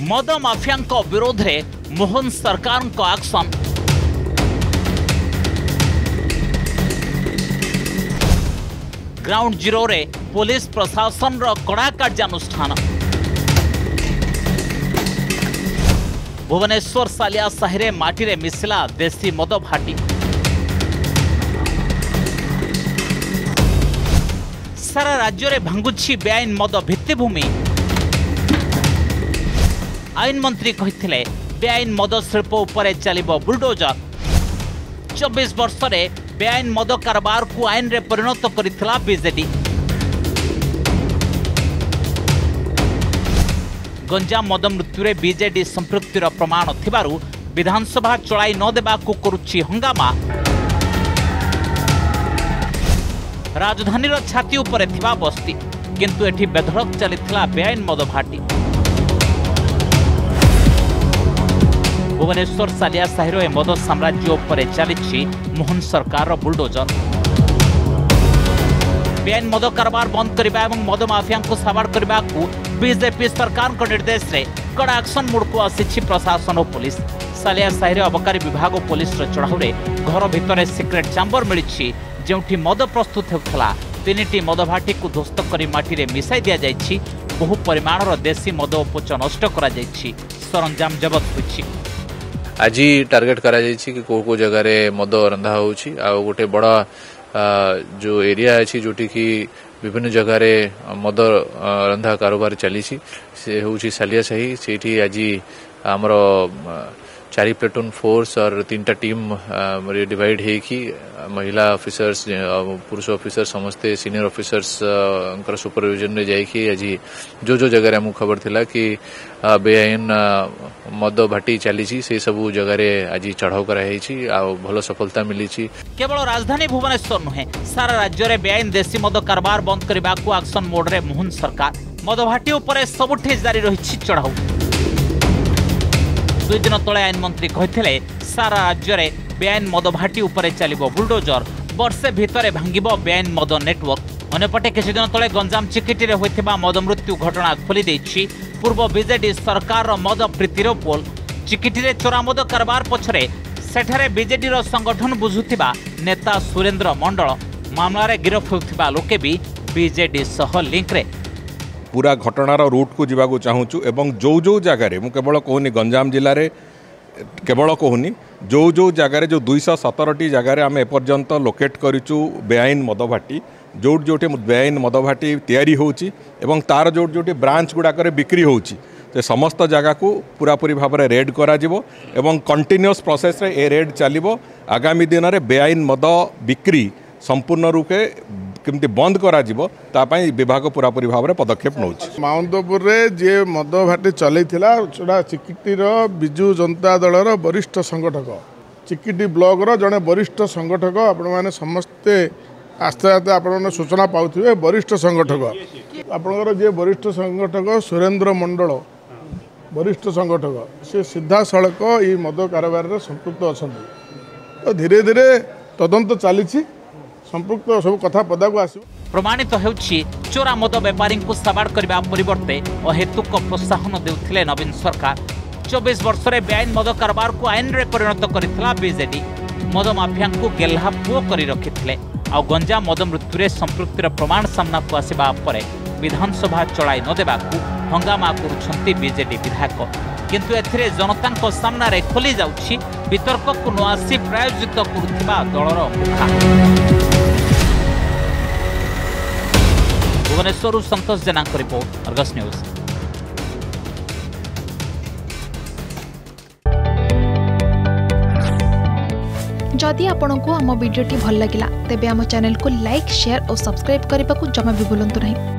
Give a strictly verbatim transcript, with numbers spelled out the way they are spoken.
मद माफिया विरोध में मोहन सरकार एक्शन। ग्राउंड जीरो रे पुलिस प्रशासन रो कड़ा कार्यानुष्ठान। भुवनेश्वर सालिया साहिरे माटी रे मिसिला देसी मद भाटी। सारा राज्य रे भांगुछि बेआईन मद भित्तिभूमि। आईन मंत्री कहिथिले बेआईन मद शिल्प उपरे चलिबो बुलडोजर। चौबीस वर्ष रे बेआईन मद कारोबार को आईन रे परिणत करिथिला बीजेडी। गंजाम मद मृत्यु रे बीजेडी संपृक्तिर प्रमाण थिबारु विधानसभा चलाई न देबाकू करुछि हंगामा। राजधानी रो छाती उपरे थिबा बस्ती किंतु एठी बेधड़क चलिथिला बेआईन मद भाटी। भुवनेश्वर सालिया साहिरो ए मद साम्राज्य उपरे चलिछि मोहन सरकार रो बुलडोजर। बेआईन मद कारोबार बंद करबा एवं मद माफिया को साबाड़ करबा को बीजेपी सरकार को निर्देश रे कड़ा एक्शन मोड को आसिछि प्रशासन और पुलिस। सालिया साहिरे अबकारी विभाग और पुलिस रो चढ़ाऊ रे घर भितर सिक्रेट चैम्बर मिलिछि जेउठी मद प्रस्तुत होथला। तीनिटी मद भाटी को ध्वस्त करी माटी रे मिसाई दिया जाइछि। बहु परिमाण रो देसी मद उपच नष्ट करा जाइछि। सरंजाम जब्त होइछि। आज टार्गेट करा जाइछि कि को को जगह रे मद रंधा होउछि आ गोटे बड़ा जो एरिया अछि जोटी कि विभिन्न जगह रे मद रंधा कारोबार चली से होउछि सालिया साही। सेठी आज हमरो चारि प्लेटून फोर्स और तीनटा टीम डिवाइड है कि महिला ऑफिसर्स पुरुष ऑफिसर समस्ते सीनियर ऑफिसर्स सुपरविजन में जाइए आज जो जो जगह हमको खबर थिला कि बेआईन मद भाटी चली से सब जगह आज चढ़ाऊ कराई भल सफलता मिली। केवल राजधानी भुवनेश्वर नुहे सारा राज्य में बेआईन देसी मद कारोबार बंद करने को एक्शन मोड रे मोहन सरकार। मद भाटी उपरे सबुठी जारी रही चढ़ाऊ। दुई दिन तले आईन मंत्री कहिथिले सारा राज्य में बेआईन मद भाटी उपरे चलिबो बुलडोजर। वर्षे भितरे भांगिबो बेआईन मद नेटवर्क। अन्यपटे किछि दिन तले गंजाम चिकिटी रे होइथिबा मद मृत्यु घटना खोली दैछि पूर्व बीजेडी सरकार रो मद प्रीतिर पोल। चिकिटी रे चोरा मद कारोबार पछरे सेठारे बीजेडी रो संगठन बुझुथिबा नेता सुरेंद्र मंडल मामला रे गिरफ होथिबा लोके भी बीजेडी सह लिंक रे। पूरा घटनार रूट को जावाक चाहूँ एवं जो जो जगार मुझे केवल कहूनी गंजाम जिले में केवल कहूनी जो जो जगार जो दुईश सतरटी जगार आम एपर्यंत लोकेट करूँ बेआईन मद भाटी जो जो बेआईन मद भाटी तैयारी होची एवं तार जो जो ब्रांच गुड़ाक बिक्री होची तो समस्त जगह को पूरापूरी भाव में रेड करा जिवो एवं कंटिन्यूअस प्रोसेस रे ए रेड चलिबो। आगामी दिन में बेआईन मद बिक्री संपूर्ण रूपे केमती बंद करा जिवो तापाई विभाग पूरापूरी भाव में पदक्षेप नौछि। माउंतपुर रे जे मद भाटी चलैथिला छोड़ा चिकिटीर बिजु जनता दलर वरिष्ठ संगठक चिकिटी ब्लॉक रो जने वरिष्ठ संगठक आपण माने समस्ते आस्ते आस्ते आपण सूचना पाउथिबे। वरिष्ठ संगठक आपणकर जे वरिष्ठ संगठक सुरेंद्र मंडल वरिष्ठ संगठक से सीधा सड़क ये मद कारोबार रे संपृक्त अछंती। तो धीरे धीरे तदंत चली संपृक्त सब कथा पदा को आसो। प्रमाणित होउछि चोरा मद व्यापारी को साबाड़ करबा परिवर्ते अहेतुक प्रोत्साहन देउथिले नवीन सरकार। चौबीस वर्ष रे बेआईन मद कारोबार को आईन रे परिणत करिथिला बीजेडी। मद माफिया को गेल्हा पुओ करी रखिथिले आ गंजाम मद मृत्यु रे संपृक्तिर प्रमाण सामना को आसीबा परे विधानसभा चलाई न देबाकू हंगामा करुछंती बीजेडी विधायक। किंतु एथिरे जनतांको सामना रे खोली जाउछि वितर्क को न आसी प्रायोजित करुथिबा दलर मुखा। Bhubaneswar Santosh Jena report Argus news. जदि आपंक आम भिडी भल लगा तेब आम चैनल को लाइक शेयर और सब्सक्राइब करने को जमा भी भूलु नहीं।